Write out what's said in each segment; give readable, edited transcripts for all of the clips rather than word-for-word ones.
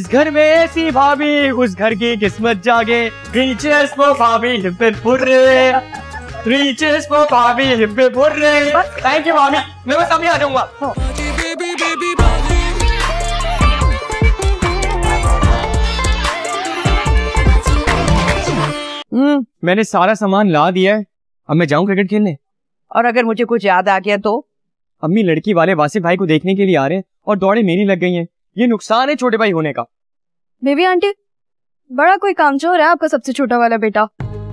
इस घर में ऐसी भाभी, उस घर की किस्मत जागे। Cheers for भाभी, हिप्पे फुर्रे। Cheers for भाभी, हिप्पे फुर्रे। थैंक यू भाभी, मैं बस अभी आ जाऊंगा। मैंने सारा सामान ला दिया है, अब मैं जाऊं क्रिकेट खेलने। और अगर मुझे कुछ याद आ गया तो? अम्मी लड़की वाले वासिफ भाई को देखने के लिए आ रहे हैं और दौड़े मेरी लग गई हैं। ये नुकसान है छोटे भाई होने का। बेबी आंटी, बड़ा कोई कामचोर है आपका सबसे छोटा वाला बेटा।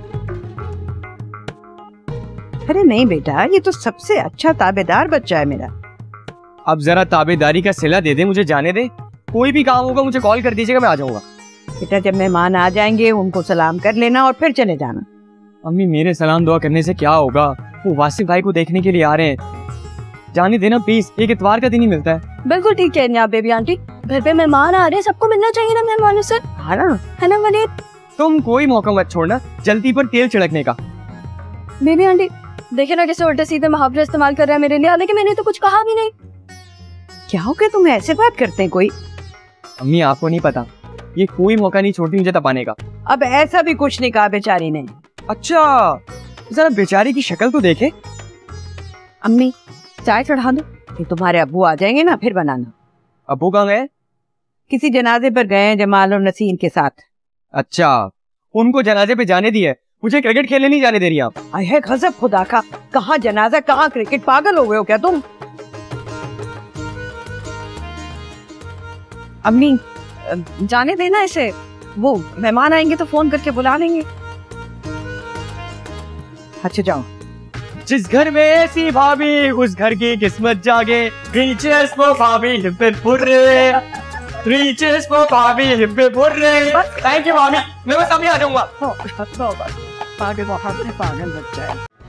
अरे नहीं बेटा, ये तो सबसे अच्छा ताबेदार बच्चा है मेरा। अब जरा ताबेदारी का सिला दे दे, मुझे जाने दे। कोई भी काम होगा मुझे कॉल कर दीजिएगा, मैं आ जाऊंगा। बेटा जब मेहमान आ जाएंगे उनको सलाम कर लेना और फिर चले जाना। अम्मी मेरे सलाम दुआ करने से क्या होगा, वो वासिफ भाई को देखने के लिए आ रहे हैं। जाने देना प्लीज, एक इतवार का दिन ही मिलता है। बिल्कुल ठीक कह रही हैं आप बेबी आंटी, घर पे मेहमान आ रहे हैं, सबको मिलना चाहिए ना मेहमानों से। है ना वनीत? तुम कोई मौका मत छोड़ना जल्दी पर तेल छिड़कने का। बेबी आंटी देखिए ना कैसे उल्टे सीधे मुहावरे इस्तेमाल कर रहा है मेरे लिए, हालांकि मैंने तो कुछ कहा भी नहीं। क्या हो गया, तुम ऐसे बात करते हैं कोई? अम्मी आपको नहीं पता, ये कोई मौका नहीं छोड़ती मुझे तपाने का। अब ऐसा भी कुछ नहीं कहा बेचारी ने। अच्छा जरा बेचारी की शक्ल तो देखे। अम्मी चाय चढ़ा दो, ये तुम्हारे अब्बू आ जाएंगे ना फिर बनाना। अब्बू कहाँ गए? किसी जनाजे पर गए हैं जमाल और नसीम के साथ। अच्छा उनको जनाजे पे जाने दिए, मुझे क्रिकेट खेलने नहीं जाने दे रही आप। है गजब खुदा का, कहाँ जनाजा कहाँ क्रिकेट, पागल हो गए हो क्या तुम? अम्मी जाने देना इसे, वो मेहमान आएंगे तो फोन करके बुला लेंगे। अच्छा जाओ। जिस घर में ऐसी भाभी, उस घर की किस्मत जागे। Cheers for भाभी, हिप्पे फुर्रे। Cheers for भाभी, हिप्पे फुर्रे। थैंक यू भाभी, मैं बस अभी आ जाऊंगा। पागल बच्चा है।